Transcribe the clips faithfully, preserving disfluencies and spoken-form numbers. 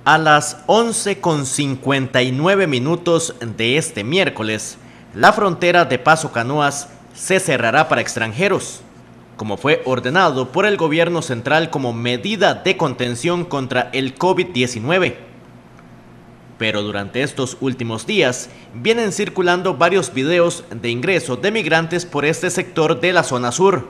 A las once con cincuenta y nueve minutos de este miércoles, la frontera de Paso Canoas se cerrará para extranjeros, como fue ordenado por el gobierno central como medida de contención contra el COVID diecinueve. Pero durante estos últimos días vienen circulando varios videos de ingreso de migrantes por este sector de la zona sur,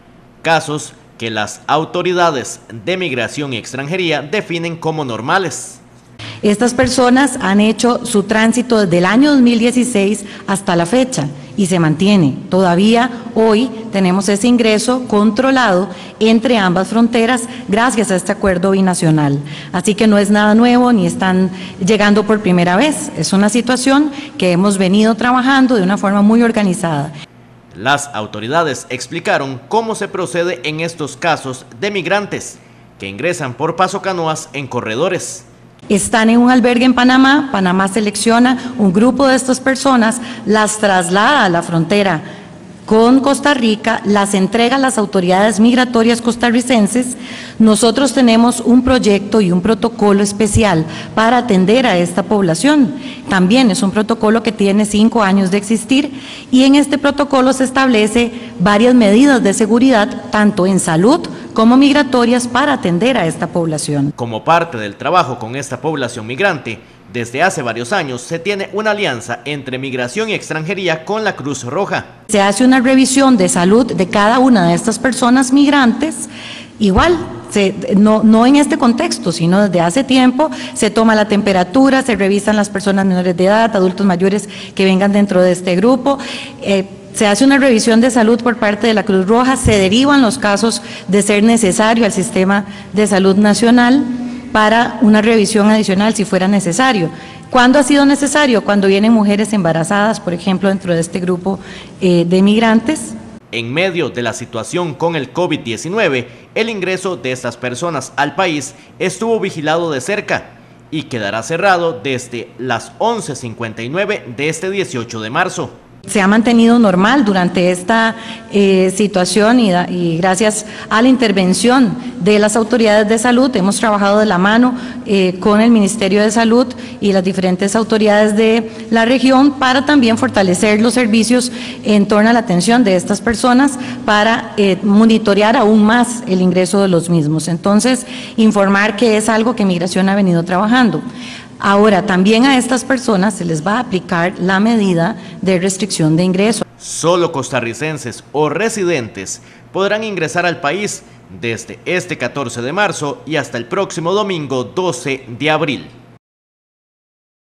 casos que las autoridades de migración y extranjería definen como normales. Estas personas han hecho su tránsito desde el año dos mil dieciséis hasta la fecha y se mantiene. Todavía hoy tenemos ese ingreso controlado entre ambas fronteras gracias a este acuerdo binacional. Así que no es nada nuevo ni están llegando por primera vez. Es una situación que hemos venido trabajando de una forma muy organizada. Las autoridades explicaron cómo se procede en estos casos de migrantes que ingresan por Paso Canoas en corredores. Están en un albergue en Panamá, Panamá selecciona un grupo de estas personas, las traslada a la frontera con Costa Rica, las entrega a las autoridades migratorias costarricenses. Nosotros tenemos un proyecto y un protocolo especial para atender a esta población. También es un protocolo que tiene cinco años de existir y en este protocolo se establece varias medidas de seguridad, tanto en salud como migratorias, para atender a esta población. Como parte del trabajo con esta población migrante, desde hace varios años se tiene una alianza entre migración y extranjería con la Cruz Roja. Se hace una revisión de salud de cada una de estas personas migrantes, igual, se, no, no en este contexto, sino desde hace tiempo, se toma la temperatura, se revisan las personas menores de edad, adultos mayores que vengan dentro de este grupo, eh, se hace una revisión de salud por parte de la Cruz Roja, se derivan los casos de ser necesario al Sistema de Salud Nacional para una revisión adicional si fuera necesario. ¿Cuándo ha sido necesario? Cuando vienen mujeres embarazadas, por ejemplo, dentro de este grupo eh, de migrantes. En medio de la situación con el COVID diecinueve, el ingreso de estas personas al país estuvo vigilado de cerca y quedará cerrado desde las once cincuenta y nueve de este dieciocho de marzo. Se ha mantenido normal durante esta eh, situación y, da, y gracias a la intervención de las autoridades de salud hemos trabajado de la mano eh, con el Ministerio de Salud y las diferentes autoridades de la región para también fortalecer los servicios en torno a la atención de estas personas para eh, monitorear aún más el ingreso de los mismos. Entonces, informar que es algo que Migración ha venido trabajando. Ahora, también a estas personas se les va a aplicar la medida de restricción de ingreso. Solo costarricenses o residentes podrán ingresar al país desde este catorce de marzo y hasta el próximo domingo doce de abril.